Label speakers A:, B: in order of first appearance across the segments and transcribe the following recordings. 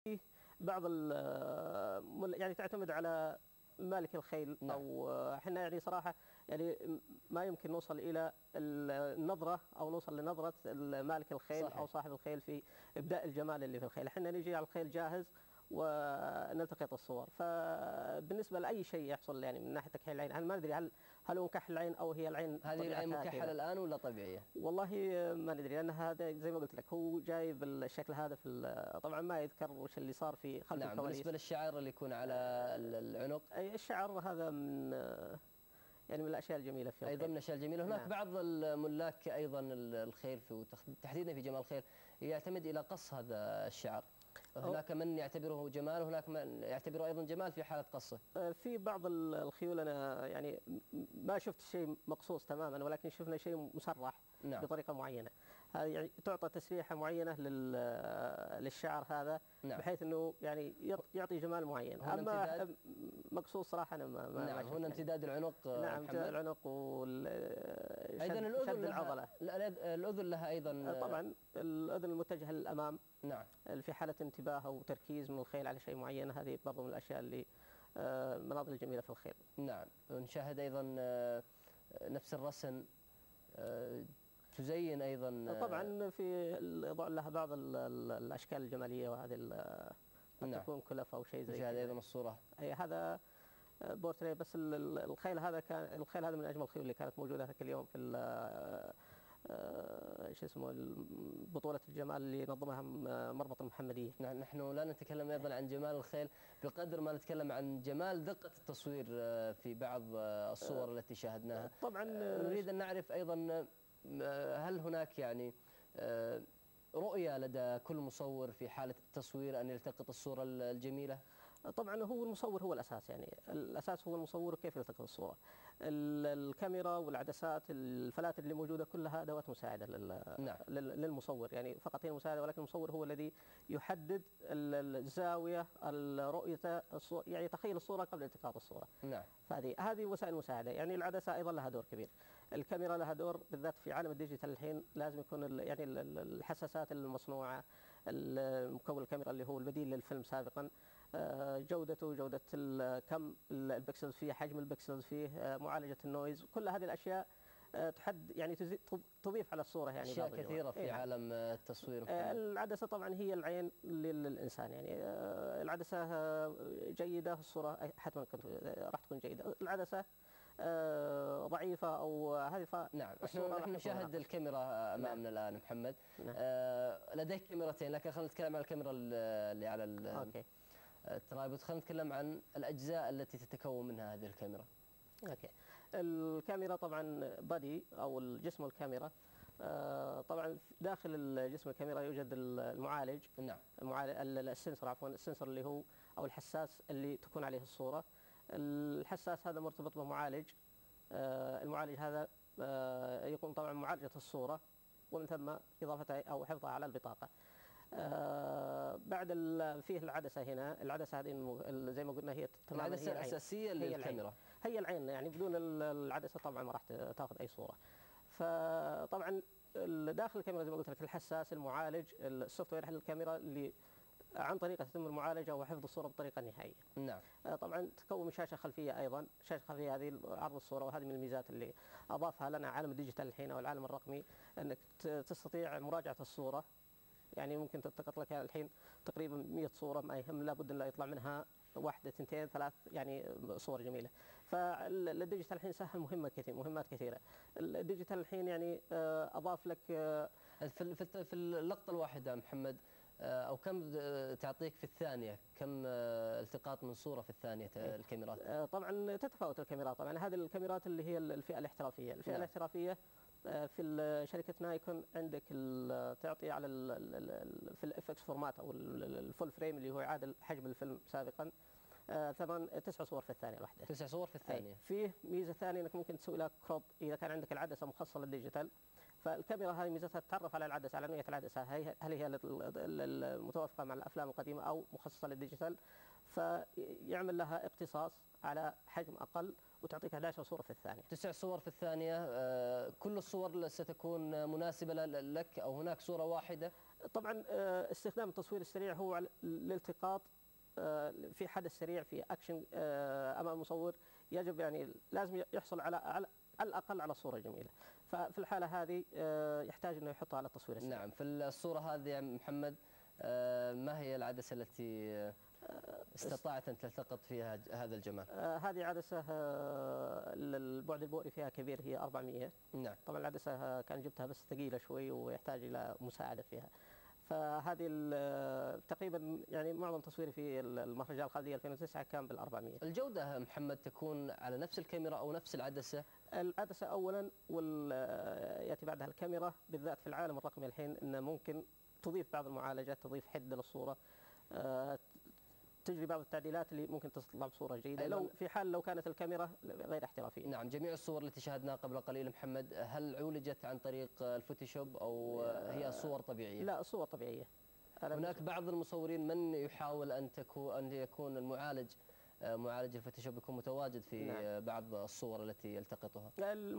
A: بعض يعني تعتمد على مالك الخيل.
B: نعم.
A: او احنا يعني صراحه يعني ما يمكن نوصل الى النظره او نوصل لنظره مالك الخيل
B: صحيح.
A: او صاحب الخيل في ابداء الجمال اللي في الخيل. احنا نجي على الخيل جاهز ونلتقط الصور. فبالنسبه لاي شيء يحصل يعني من ناحيه تكحيل العين، انا ما ادري هل هو مكحل العين او هي العين
B: هذه العين
A: طبيعتها
B: مكحله
A: كذا.
B: الان ولا طبيعيه؟
A: والله ما ندري، لان هذا زي ما قلت لك هو جاي بالشكل هذا طبعا ما يذكر وش اللي صار في خلف
B: نعم.
A: الكواليس.
B: بالنسبه للشعر اللي يكون على العنق،
A: أي الشعر هذا من يعني من الاشياء الجميله في
B: ايضا
A: الخيل.
B: من الاشياء الجميله. هناك
A: نعم.
B: بعض الملاك ايضا الخيل تحديدا في جمال الخيل يعتمد الى قص هذا الشعر. هناك من يعتبره جمال وهناك من يعتبره ايضا جمال في حاله قصه.
A: في بعض الخيول انا يعني ما شفت شيء مقصوص تماما، ولكن شفنا شيء مسرح.
B: نعم.
A: بطريقه معينه. هذه يعني تعطى تسريحه معينه للشعر هذا.
B: نعم.
A: بحيث انه يعني يعطي جمال معين. اما مقصوص صراحه انا ما
B: نعم. هنا امتداد العنق.
A: نعم. امتداد العنق
B: ايضا الاذن
A: العضله.
B: الاذن لها ايضا
A: طبعا الاذن المتجهه للامام.
B: نعم.
A: في حاله انتباه او تركيز من الخيل على شيء معين، هذه برضو من الاشياء اللي المناظر الجميله في الخيل.
B: نعم. ونشاهد ايضا نفس الرسم تزين ايضا.
A: طبعا في الاضاءه لها بعض الاشكال الجماليه، وهذه
B: نعم.
A: تكون كلف او شيء زي كذا.
B: نشاهد ايضا الصوره.
A: اي هذا بورتريه. بس الخيل هذا من اجمل الخيول اللي كانت موجوده ذاك اليوم في شو اسمه بطولة الجمال اللي نظمها مربط المحمدية.
B: نحن لا نتكلم أيضا عن جمال الخيل بقدر ما نتكلم عن جمال دقة التصوير في بعض الصور التي شاهدناها.
A: طبعا
B: نريد أن نعرف أيضا هل هناك يعني رؤية لدى كل مصور في حالة التصوير أن يلتقط الصورة الجميلة؟
A: طبعا هو المصور هو الاساس، يعني الاساس هو المصور كيف يلتقط الصوره. الكاميرا والعدسات الفلاتر اللي موجوده كلها ادوات مساعده
B: نعم.
A: للمصور، يعني فقط هي مساعده، ولكن المصور هو الذي يحدد الزاويه الرؤيه يعني تخيل الصوره قبل التقاط الصوره.
B: نعم.
A: هذه وسائل مساعده. يعني العدسه ايضا لها دور كبير، الكاميرا لها دور، بالذات في عالم الديجيتال الحين لازم يكون يعني الحساسات المصنوعه، مكون الكاميرا اللي هو البديل للفيلم سابقا، جودته، جودة كم البكسلز فيه، حجم البكسلز فيه، معالجة النويز، كل هذه الأشياء يعني تضيف على الصورة يعني
B: أشياء كثيرة في عالم التصوير.
A: العدسة طبعا هي العين للإنسان، يعني العدسة جيدة، الصورة حتما راح تكون جيدة. العدسة ضعيفة أو هذه
B: نعم. نحن نشاهد الكاميرا أمامنا الآن محمد.
A: نعم.
B: لديك كاميرتين، لكن خلينا نتكلم عن الكاميرا اللي على
A: أوكي.
B: الترابط. خلينا نتكلم عن الأجزاء التي تتكون منها هذه الكاميرا.
A: اوكي. الكاميرا طبعا بادي او الجسم الكاميرا. طبعا داخل جسم الكاميرا يوجد المعالج.
B: نعم.
A: السنسور، عفوا السنسور اللي هو او الحساس اللي تكون عليه الصورة. الحساس هذا مرتبط بمعالج. المعالج هذا يكون طبعا معالجة الصورة ومن ثم اضافتها او حفظها على البطاقة. بعد فيه العدسة هنا. العدسة هذه زي ما قلنا هي تماما
B: العدسة الأساسية للكاميرا.
A: هي العين، يعني بدون العدسة طبعا ما راح تاخذ أي صورة. فطبعا داخل الكاميرا زي ما قلت لك الحساس، المعالج، السوفت وير حق الكاميرا اللي عن طريقة تتم المعالجة وحفظ الصورة بطريقة نهائية.
B: نعم.
A: طبعا تكون من شاشة خلفية أيضا. شاشة خلفية هذه عرض الصورة، وهذه من الميزات اللي أضافها لنا عالم الديجيتال الحين أو العالم الرقمي، أنك تستطيع مراجعة الصورة. يعني ممكن تلتقط لك الحين تقريبا 100 صورة، ما يهم، لابد أن لا يطلع منها واحدة، اثنتين، ثلاث يعني صور جميلة. فالديجيتال الحين سهل مهمات كثيرة. الديجيتال الحين يعني أضاف لك
B: في اللقطة الواحدة محمد، أو كم تعطيك في الثانية، كم التقاط من صورة في الثانية الكاميرات؟
A: طبعا تتفاوت الكاميرات. طبعا هذه الكاميرات اللي هي الفئة الاحترافية. الفئة الاحترافية في شركة نايكون عندك تعطي على في الاف اكس فورمات او الفول فريم اللي هو يعادل حجم الفيلم سابقا 9 صور في الثانية الواحدة.
B: 9 صور في الثانية.
A: فيه ميزة ثانية انك ممكن تسوي لها كروب اذا كان عندك العدسة مخصصة للديجيتال. فالكاميرا هذه ميزتها تتعرف على العدسة، على نوعية العدسة، هل هي المتوافقة مع الافلام القديمة او مخصصة للديجيتال، فيعمل لها اقتصاص على حجم اقل وتعطيك 11 صورة في الثانية.
B: 9 صور في الثانية. كل الصور ستكون مناسبة لك أو هناك صورة واحدة؟
A: طبعا استخدام التصوير السريع هو الالتقاط في حدث سريع، في اكشن امام المصور، يجب يعني لازم يحصل على الاقل على صوره جميله. ففي الحاله هذه يحتاج انه يحطها على التصوير السريع.
B: نعم. في الصورة هذه يا محمد ما هي العدسة التي استطعت أن تلتقط فيها هذا الجمال؟
A: هذه عدسة البعد البؤري فيها كبير، هي 400.
B: نعم.
A: طبعا العدسة كان جبتها بس ثقيلة شوي ويحتاج إلى مساعدة فيها. فهذه تقريبا يعني معظم تصويري في المهرجان الخالدية 2009 كان بال 400.
B: الجودة محمد تكون على نفس الكاميرا أو نفس العدسة؟
A: العدسة أولا يأتي بعدها الكاميرا، بالذات في العالم الرقمي الحين أنه ممكن تضيف بعض المعالجات، تضيف حدة للصورة، تجري بعض التعديلات اللي ممكن تطلع بصورة جيدة لو في حال لو كانت الكاميرا غير احترافية.
B: نعم. جميع الصور التي شاهدناها قبل قليل محمد هل عولجت عن طريق الفوتوشوب أو هي صور طبيعية؟
A: لا، صور طبيعية.
B: هناك بعض المصورين من يحاول أن يكون معالج الفوتوشوب يكون متواجد في
A: نعم.
B: بعض الصور التي يلتقطها.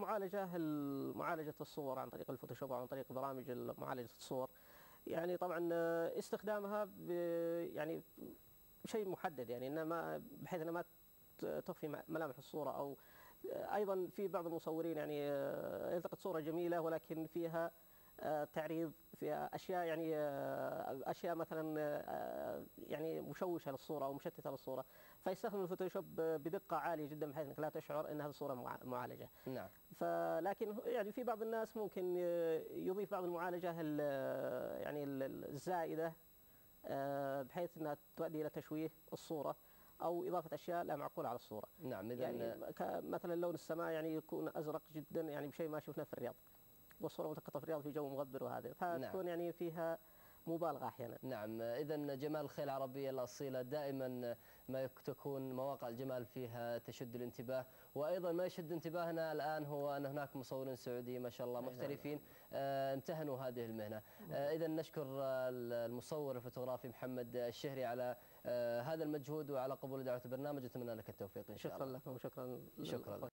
A: معالجة الصور عن طريق الفوتوشوب أو عن طريق برامج معالجة الصور، يعني طبعا استخدامها يعني شيء محدد، يعني انما بحيث انها ما تخفي ملامح الصوره، او ايضا في بعض المصورين يعني يلتقط صوره جميله ولكن فيها تعريض، فيها اشياء يعني اشياء مثلا يعني مشوشه للصوره او مشتته للصوره، فيستخدم الفوتوشوب بدقه عاليه جدا بحيث انك لا تشعر انها صوره معالجه.
B: نعم.
A: لكن يعني في بعض الناس ممكن يضيف بعض المعالجه يعني الزائده بحيث انها تؤدي الى تشويه الصوره او اضافه اشياء لا معقوله على الصوره.
B: نعم. إذن
A: يعني مثلا لون السماء يعني يكون ازرق جدا، يعني بشيء ما شفناه في الرياض، والصوره ملتقطه في الرياض في جو مغبر وهذا، فتكون يعني فيها مبالغه احيانا.
B: نعم. إذا جمال الخيل العربية الأصيلة دائما ما تكون مواقع الجمال فيها تشد الانتباه، وأيضا ما يشد انتباهنا الآن هو أن هناك مصورين سعوديين ما شاء الله محترفين امتهنوا هذه المهنة. إذا نشكر المصور الفوتوغرافي محمد الشهري على هذا المجهود وعلى قبول دعوة البرنامج، وأتمنى لك التوفيق إن شاء الله.
A: شكرا لكم وشكرا
B: شكرا لك.